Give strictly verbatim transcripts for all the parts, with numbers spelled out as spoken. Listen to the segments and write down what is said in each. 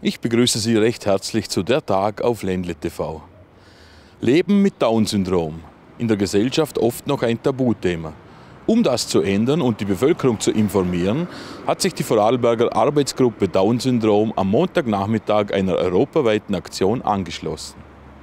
Ich begrüße Sie recht herzlich zu Der Tag auf Ländle T V. Leben mit Down-Syndrom. In der Gesellschaft oft noch ein Tabuthema. Um das zu ändern und die Bevölkerung zu informieren, hat sich die Vorarlberger Arbeitsgruppe Down-Syndrom am Montagnachmittag einer europaweiten Aktion angeschlossen.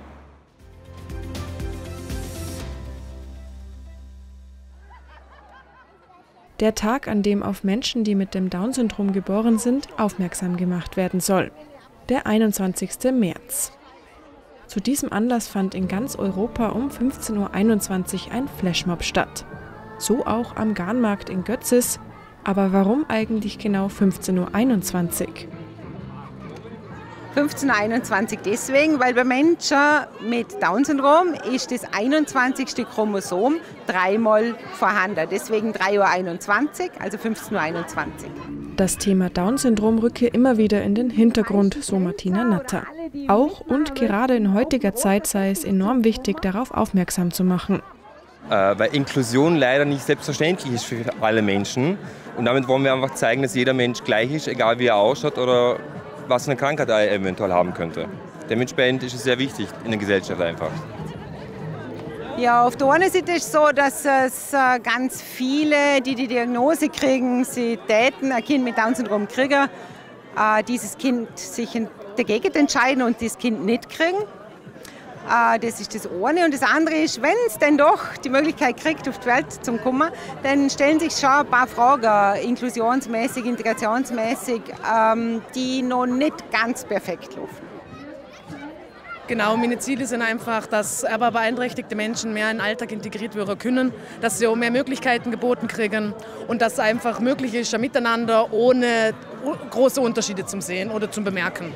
Der Tag, an dem auf Menschen, die mit dem Down-Syndrom geboren sind, aufmerksam gemacht werden soll. Der einundzwanzigste März. Zu diesem Anlass fand in ganz Europa um fünfzehn Uhr einundzwanzig ein Flashmob statt. So auch am Garnmarkt in Götzis. Aber warum eigentlich genau fünfzehn Uhr einundzwanzig? fünfzehn Uhr einundzwanzig deswegen, weil bei Menschen mit Down-Syndrom ist das einundzwanzigste Chromosom dreimal vorhanden. Deswegen drei Uhr einundzwanzig, also fünfzehn Uhr einundzwanzig. Das Thema Down-Syndrom rücke immer wieder in den Hintergrund, so Martina Natter. Auch und gerade in heutiger Zeit sei es enorm wichtig, darauf aufmerksam zu machen. Äh, weil Inklusion leider nicht selbstverständlich ist für alle Menschen. Und damit wollen wir einfach zeigen, dass jeder Mensch gleich ist, egal wie er ausschaut oder was eine Krankheit er eventuell haben könnte. Dementsprechend ist es sehr wichtig in der Gesellschaft einfach. Ja, auf der einen Seite ist es so, dass es ganz viele, die die Diagnose kriegen, sie täten ein Kind mit Down-Syndrom kriegen, äh, dieses Kind sich dagegen entscheiden und das Kind nicht kriegen. Äh, das ist das eine. Und das andere ist, wenn es denn doch die Möglichkeit kriegt, auf die Welt zu kommen, dann stellen sich schon ein paar Fragen, inklusionsmäßig, integrationsmäßig, ähm, die noch nicht ganz perfekt laufen. Genau, meine Ziele sind einfach, dass aber beeinträchtigte Menschen mehr in den Alltag integriert werden können, dass sie auch mehr Möglichkeiten geboten kriegen und dass es einfach möglich ist, ein Miteinander ohne große Unterschiede zu sehen oder zu bemerken.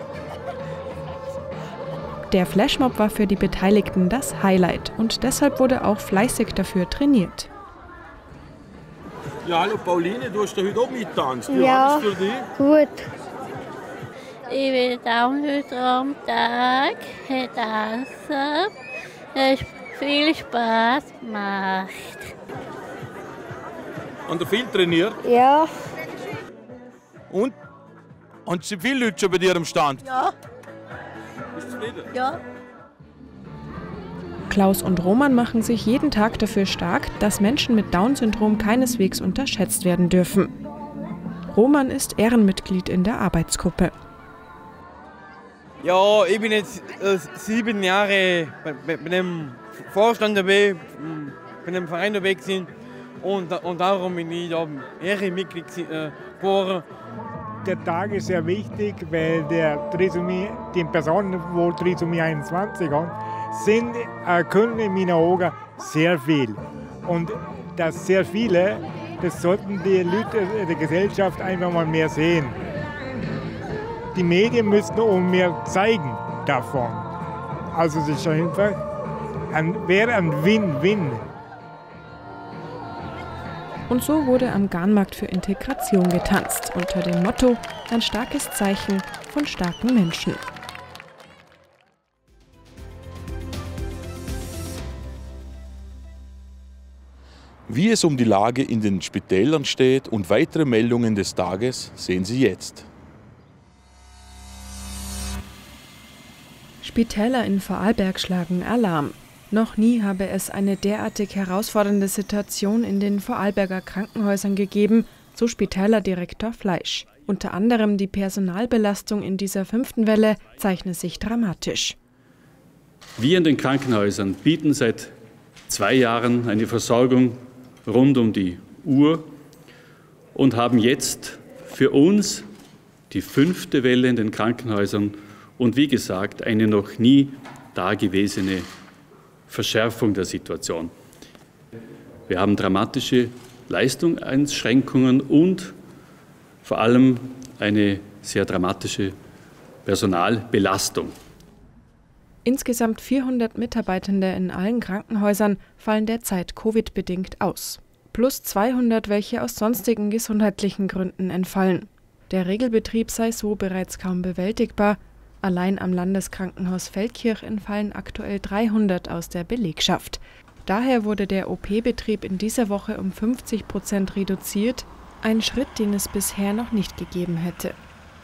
Der Flashmob war für die Beteiligten das Highlight und deshalb wurde auch fleißig dafür trainiert. Ja, hallo Pauline, du hast da heute auch mitgetanzt. Wie ja, war das für dich? Gut. Ich will Down-Syndrom-Tag tanzen. Es hat viel Spaß gemacht. Und du viel trainiert? Ja. Und? Und sind viele Leute schon bei dir am Stand? Ja. Bist du zufrieden? Ja. Klaus und Roman machen sich jeden Tag dafür stark, dass Menschen mit Down-Syndrom keineswegs unterschätzt werden dürfen. Roman ist Ehrenmitglied in der Arbeitsgruppe. Ja, ich bin jetzt äh, sieben Jahre bei, bei, bei dem Vorstand dabei, bei dem Verein dabei gewesen und, und darum bin ich da Ehrenmitglied geworden. Der Tag ist sehr wichtig, weil der Trisomie, die Personen, die Trisomie einundzwanzig haben, sind, äh, können in meinen Augen sehr viel. Und das sehr viele, das sollten die Leute der Gesellschaft einfach mal mehr sehen. Die Medien müssen auch mehr zeigen davon. Also es ist einfach ein, wäre ein Win-Win. Und so wurde am Garnmarkt für Integration getanzt, unter dem Motto ein starkes Zeichen von starken Menschen. Wie es um die Lage in den Spitälern steht und weitere Meldungen des Tages sehen Sie jetzt. Spitäler in Vorarlberg schlagen Alarm. Noch nie habe es eine derartig herausfordernde Situation in den Vorarlberger Krankenhäusern gegeben, so Spitälerdirektor Fleisch. Unter anderem die Personalbelastung in dieser fünften Welle zeichne sich dramatisch. Wir in den Krankenhäusern bieten seit zwei Jahren eine Versorgung rund um die Uhr und haben jetzt für uns die fünfte Welle in den Krankenhäusern und wie gesagt eine noch nie dagewesene Verschärfung der Situation. Wir haben dramatische Leistungseinschränkungen und vor allem eine sehr dramatische Personalbelastung. Insgesamt vierhundert Mitarbeitende in allen Krankenhäusern fallen derzeit Covid-bedingt aus. Plus zweihundert, welche aus sonstigen gesundheitlichen Gründen entfallen. Der Regelbetrieb sei so bereits kaum bewältigbar. Allein am Landeskrankenhaus Feldkirch entfallen aktuell dreihundert aus der Belegschaft. Daher wurde der O P-Betrieb in dieser Woche um fünfzig Prozent reduziert, ein Schritt, den es bisher noch nicht gegeben hätte.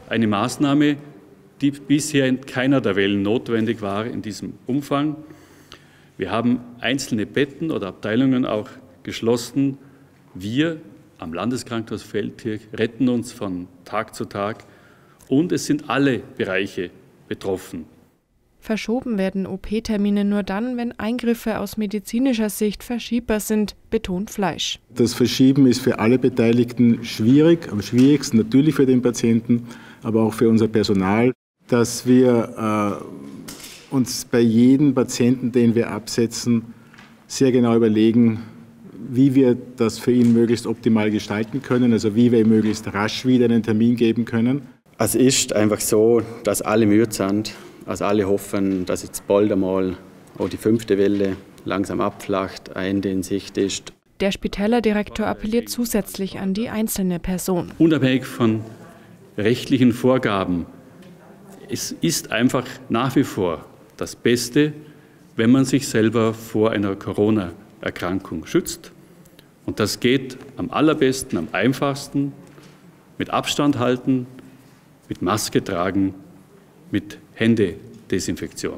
eine Maßnahme, die bisher in keiner der Wellen notwendig war in diesem Umfang. Wir haben einzelne Betten oder Abteilungen auch geschlossen. Wir am Landeskrankenhaus Feldkirch retten uns von Tag zu Tag und es sind alle Bereiche betroffen. Verschoben werden O P-Termine nur dann, wenn Eingriffe aus medizinischer Sicht verschiebbar sind, betont Fleisch. Das Verschieben ist für alle Beteiligten schwierig, am schwierigsten natürlich für den Patienten, aber auch für unser Personal, dass wir äh, uns bei jedem Patienten, den wir absetzen, sehr genau überlegen, wie wir das für ihn möglichst optimal gestalten können, also wie wir ihm möglichst rasch wieder einen Termin geben können. Es ist einfach so, dass alle müde sind. Also alle hoffen, dass jetzt bald einmal auch die fünfte Welle langsam abflacht, ein Ende in Sicht ist. Der Spitälerdirektor appelliert zusätzlich an die einzelne Person. Unabhängig von rechtlichen Vorgaben, es ist einfach nach wie vor das Beste, wenn man sich selber vor einer Corona-Erkrankung schützt. Und das geht am allerbesten, am einfachsten mit Abstand halten, mit Maske tragen, mit Händedesinfektion.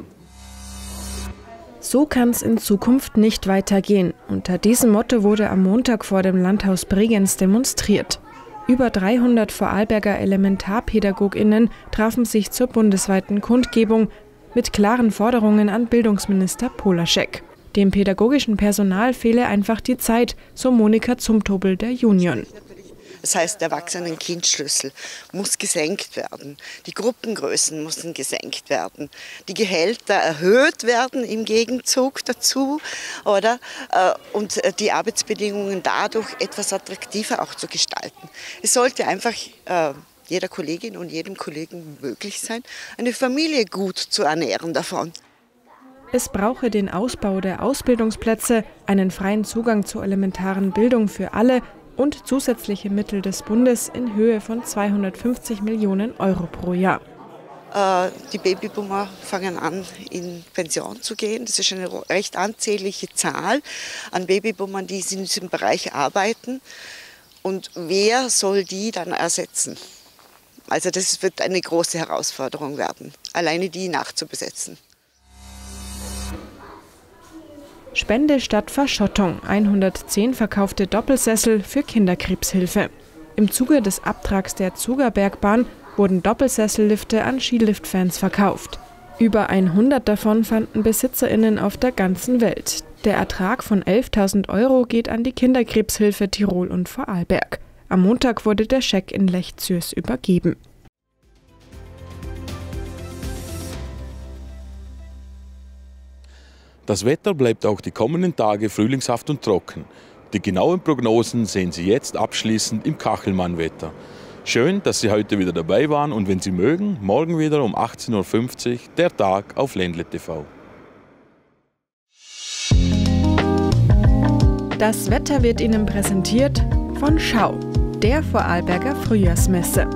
So kann es in Zukunft nicht weitergehen. Unter diesem Motto wurde am Montag vor dem Landhaus Bregenz demonstriert. Über dreihundert Vorarlberger ElementarpädagogInnen trafen sich zur bundesweiten Kundgebung mit klaren Forderungen an Bildungsminister Polaschek. Dem pädagogischen Personal fehle einfach die Zeit, so Monika Zumtobel der Union. Das heißt, der Erwachsenen-Kind-Schlüssel muss gesenkt werden. Die Gruppengrößen müssen gesenkt werden. Die Gehälter erhöht werden im Gegenzug dazu, oder? Und die Arbeitsbedingungen dadurch etwas attraktiver auch zu gestalten. Es sollte einfach jeder Kollegin und jedem Kollegen möglich sein, eine Familie gut zu ernähren davon. Es brauche den Ausbau der Ausbildungsplätze, einen freien Zugang zur elementaren Bildung für alle und zusätzliche Mittel des Bundes in Höhe von zweihundertfünfzig Millionen Euro pro Jahr. Äh, die Babyboomer fangen an, in Pension zu gehen. Das ist eine recht ansehnliche Zahl an Babyboomern, die in diesem Bereich arbeiten. Und wer soll die dann ersetzen? Also das wird eine große Herausforderung werden, alleine die nachzubesetzen. Spende statt Verschottung. hundertzehn verkaufte Doppelsessel für Kinderkrebshilfe. Im Zuge des Abtrags der Zugerbergbahn wurden Doppelsessellifte an Skiliftfans verkauft. Über hundert davon fanden BesitzerInnen auf der ganzen Welt. Der Ertrag von elftausend Euro geht an die Kinderkrebshilfe Tirol und Vorarlberg. Am Montag wurde der Scheck in Lech-Zürs übergeben. Das Wetter bleibt auch die kommenden Tage frühlingshaft und trocken. Die genauen Prognosen sehen Sie jetzt abschließend im Kachelmann-Wetter. Schön, dass Sie heute wieder dabei waren und wenn Sie mögen, morgen wieder um achtzehn Uhr fünfzig der Tag auf Ländle T V. Das Wetter wird Ihnen präsentiert von Schau, der Vorarlberger Frühjahrsmesse.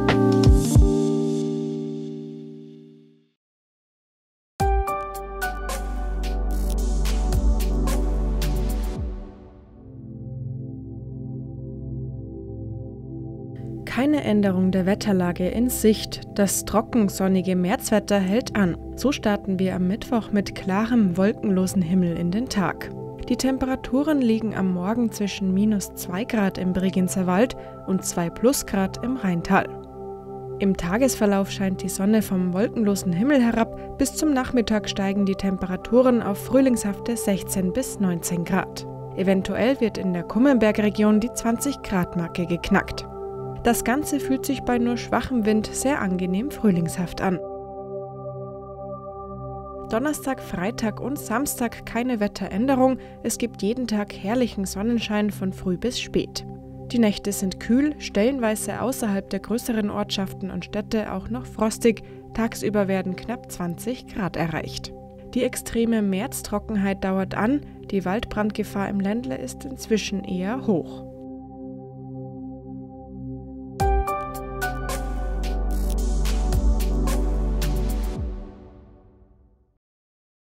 Keine Änderung der Wetterlage in Sicht. Das trocken sonnige Märzwetter hält an. So starten wir am Mittwoch mit klarem, wolkenlosen Himmel in den Tag. Die Temperaturen liegen am Morgen zwischen minus zwei Grad im Bregenzer Wald und zwei plus Grad im Rheintal. Im Tagesverlauf scheint die Sonne vom wolkenlosen Himmel herab. Bis zum Nachmittag steigen die Temperaturen auf frühlingshafte sechzehn bis neunzehn Grad. Eventuell wird in der Kummenbergregion die zwanzig Grad Marke geknackt. Das Ganze fühlt sich bei nur schwachem Wind sehr angenehm frühlingshaft an. Donnerstag, Freitag und Samstag keine Wetteränderung. Es gibt jeden Tag herrlichen Sonnenschein von früh bis spät. Die Nächte sind kühl, stellenweise außerhalb der größeren Ortschaften und Städte auch noch frostig. Tagsüber werden knapp zwanzig Grad erreicht. Die extreme Märztrockenheit dauert an. Die Waldbrandgefahr im Ländle ist inzwischen eher hoch.